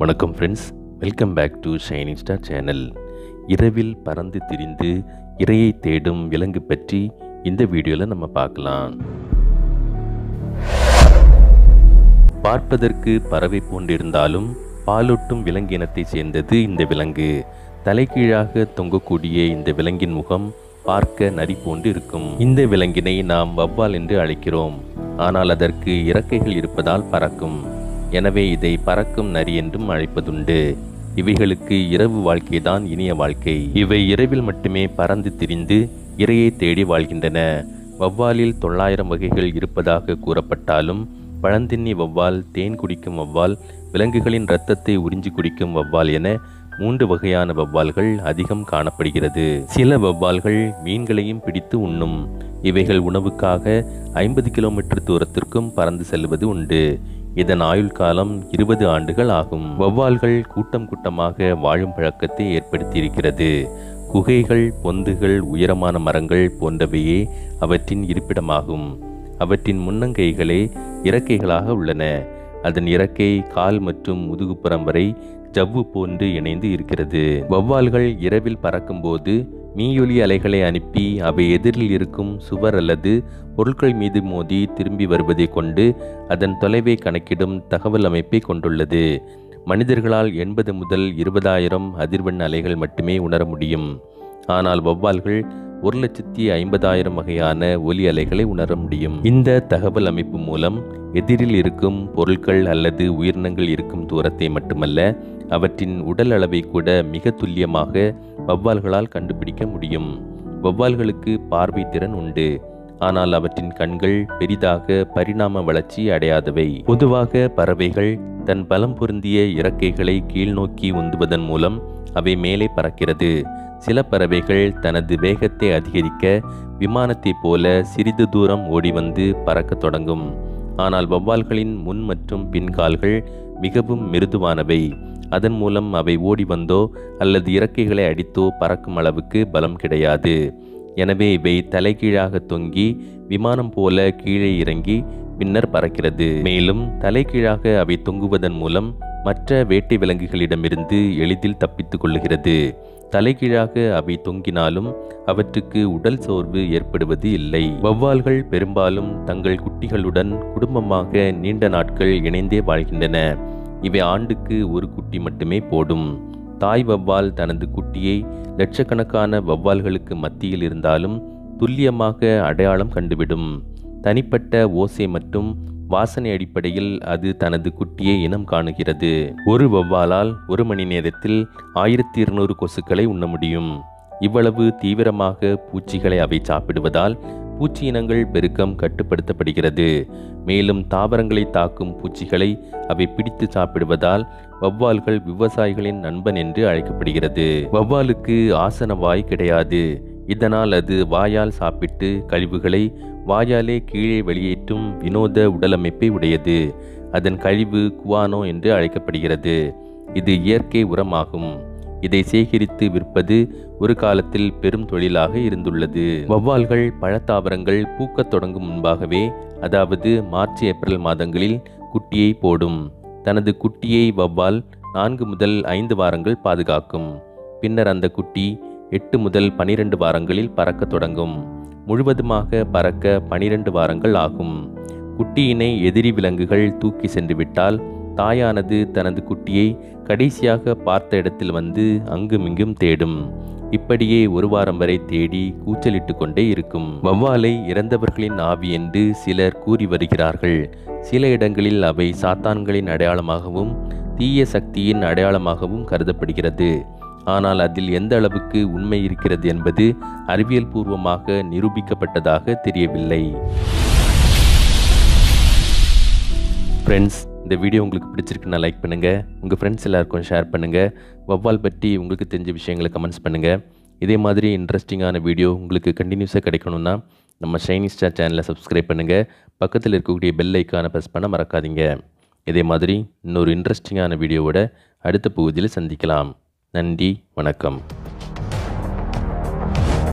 வணக்கம் friends, welcome back to shining star channel. இரவில் பறந்து திரிந்து இரையை தேடும் விலங்கு பற்றி இந்த வீடியோவில் நம்ம பார்க்கலாம். பார்ப்பதற்கு பறவை போன்றிருந்தாலும் பாலூட்டும் விலங்கினத்தை சேர்ந்தது இந்த விலங்கு. தலைகீழாக தொங்கக்கூடிய இந்த விலங்கின் முகம் பார்க்க நரி போன்று இருக்கும். இந்த விலங்கினை நாம் வவ்வால் என்று அழைக்கிறோம். ஆனால் அதற்கு இறக்கைகள் இருப்பதால் பறக்கும். எனவே இதை பறக்கும் நரி என்றும் அழைப்பதுண்டு. இவைகளுக்கு இரவு வாழ்க்கைதான் இனிய வாழ்க்கை. இவை இரவில் மட்டுமே பறந்து திரிந்து இரையை தேடி வாழ்கின்றன. வவ்வாலில் 900 வகைகள் இருப்பதாக கூறப்பட்டாலும் பழந்தின்னி வவ்வால், தேன் குடிக்கும் வவ்வால், விலங்குகளின் இரத்தத்தை உறிஞ்சி குடிக்கும் வவ்வால் என 3 வகையான வவ்வால்கள் அதிகம் காணப்படுகிறது. சில வவ்வால்கள் மீன்களையும் பிடித்து உண்ணும். இவைகள் உணவுக்காக 50 கிலோமீட்டர் தூரத்திற்கும் பறந்து செல்வது உண்டு. இதன் ஆயுள் காலம் 20 ஆண்டுகள் ஆகும். வவ்வால்கள் கூட்டம் கூட்டமாக வாழும் பழக்கத்தை ஏற்படுத்தியிருக்கிறது. குகைகள், பொந்துகள், உயரமான மரங்கள் போன்றவையே அவற்றின் இருப்பிடமாகும். அவற்றின் முன்னங்கைகளே இறக்கைகளாக உள்ளன. அதன் இறக்கை கால் மற்றும் முதுகுப்புறம் வரை ஜவ்வு போன்று இணைந்து இருக்கிறது. வவ்வால்கள் இரவில் பறக்கும்போது மீயொலி அலைகளை அனுப்பி அவை எதிரில் இருக்கும் சுவர் அல்லது பொருட்கள் மீது மோதி திரும்பி வருவதை கொண்டு அதன் தொலைவை கணக்கிடும் தகவல் அமைப்பை கொண்டுள்ளது. மனிதர்களால் 80 முதல் 20,000 அதிர்வெண் அலைகள் மட்டுமே உணர முடியும். ஆனால் வவ்வால்கள் 1,50,000 வகையான ஒலி அலைகளை உணர முடியும். இந்த தகவல் அமைப்பு மூலம் எதிரில் இருக்கும் பொருட்கள் அல்லது உயிரினங்கள் இருக்கும் தூரத்தை மட்டுமல்ல, அவற்றின் உடல் அளவை கூட மிக துல்லியமாக வவ்வால்களால் கண்டுபிடிக்க முடியும். வவ்வால்களுக்கு பார்வை திறன் உண்டு. ஆனால் அவற்றின் கண்கள் பெரிதாக பரிணாம வளர்ச்சி அடையாதவை. பொதுவாக பறவைகள் தன் பலம் பொருந்திய இறக்கைகளை கீழ்நோக்கி உந்துவதன் மூலம் அவை மேலே பறக்கிறது. சில பறவைகள் தனது வேகத்தை அதிகரிக்க விமானத்தைப் போல சிறிது தூரம் ஓடி வந்து பறக்க தொடங்கும். ஆனால் வவ்வால்களின் முன் மற்றும் பின்கால்கள் மிகவும் மிருதுவானவை. அதன் மூலம் அவை ஓடி வந்தோ அல்லது இறக்கைகளை அடித்தோ பறக்கும் அளவுக்கு பலம் கிடையாது. எனவே இவை தலைகீழாக தொங்கி விமானம் போல கீழே இறங்கி பின்னர் பறக்கிறது. மேலும் தலைகீழாக அவை தொங்குவதன் மூலம் மற்ற வேட்டை விலங்குகளிடமிருந்து எளிதில் தப்பித்துக் கொள்ளுகிறது. தலைகீழாக அவை தொங்கினாலும் அவற்றுக்கு உடல் சோர்வு ஏற்படுவது இல்லை. வவ்வால்கள் பெரும்பாலும் தங்கள் குட்டிகளுடன் குடும்பமாக நீண்ட நாட்கள் இணைந்தே வாழ்கின்றன. இவை ஆண்டுக்கு ஒரு குட்டி மட்டுமே போடும். தாய் வவ்வால் தனது குட்டியை லட்சக்கணக்கான வவ்வால்களுக்கு மத்தியில் இருந்தாலும் துல்லியமாக அடையாளம் கண்டுவிடும். தனிப்பட்ட ஓசை மற்றும் வாசனை அடிப்படையில் அது தனது குட்டியை இனம் காணுகிறது. ஒரு வவ்வாலால் 1 மணி நேரத்தில் 1200 கொசுக்களை உண்ண முடியும். இவ்வளவு தீவிரமாக பூச்சிகளை அவை சாப்பிடுவதால் பூச்சி இனங்கள் பெருக்கம் கட்டுப்படுத்தப்படுகிறது. மேலும் தாவரங்களை தாக்கும் பூச்சிகளை அவை பிடித்து சாப்பிடுவதால் வவ்வால்கள் விவசாயிகளின் நண்பன் என்று அழைக்கப்படுகிறது. வவ்வாலுக்கு ஆசன வாய் கிடையாது. இதனால் அது வாயால் சாப்பிட்டு கழிவுகளை வாயாலே கீழே வெளியேற்றும் வினோத உடலமைப்பை உடையது. அதன் கழிவு குவானோ என்று அழைக்கப்படுகிறது. இது இயற்கை உரமாகும். இதை சேகரித்து விற்பது ஒரு காலத்தில் பெரும் தொழிலாக இருந்துள்ளது. வவ்வால்கள் பழத்தாவரங்கள் பூக்கத் தொடங்கும் முன்பாகவே, அதாவது மார்ச், ஏப்ரல் மாதங்களில் குட்டியை போடும். தனது குட்டியை வவ்வால் 4 முதல் 5 வாரங்கள் பாதுகாக்கும். பின்னர் அந்த குட்டி 8 முதல் 12 வாரங்களில் பறக்க தொடங்கும். முழுவதுமாக பறக்க 12 வாரங்கள் ஆகும். குட்டியினை எதிரி விலங்குகள் தூக்கி சென்று விட்டால் தாயானது தனது குட்டியை கடைசியாக பார்த்த இடத்தில் வந்து அங்குமிங்கும் தேடும். இப்படியே 1 வாரம் வரை தேடி கூச்சலிட்டு கொண்டே இருக்கும். வவ்வாலை இறந்தவர்களின் ஆவி என்று சிலர் கூறி வருகிறார்கள். சில இடங்களில் அவை சாத்தான்களின் அடையாளமாகவும் தீய சக்தியின் அடையாளமாகவும் கருதப்படுகிறது. ஆனால் அதில் எந்த அளவுக்கு உண்மை இருக்கிறது என்பது அறிவியல் பூர்வமாக நிரூபிக்கப்பட்டதாக தெரியவில்லை. ஃப்ரெண்ட்ஸ், இந்த வீடியோ உங்களுக்கு பிடிச்சிருக்குன்னா லைக் பண்ணுங்கள். உங்கள் ஃப்ரெண்ட்ஸ் எல்லாருக்கும் ஷேர் பண்ணுங்கள். வவ்வால் பற்றி உங்களுக்கு தெரிஞ்ச விஷயங்களை கமெண்ட்ஸ் பண்ணுங்கள். இதே மாதிரி இன்ட்ரெஸ்டிங்கான வீடியோ உங்களுக்கு கண்டினியூஸாக கிடைக்கணும்னா நம்ம ஷைனிங் ஸ்டார் சேனலை சப்ஸ்கிரைப் பண்ணுங்கள். பக்கத்தில் இருக்கக்கூடிய பெல் ஐக்கானை ப்ரெஸ் பண்ண மறக்காதீங்க. இதே மாதிரி இன்னொரு இன்ட்ரெஸ்டிங்கான வீடியோவோட அடுத்த பகுதியில் சந்திக்கலாம். நன்றி, வணக்கம்.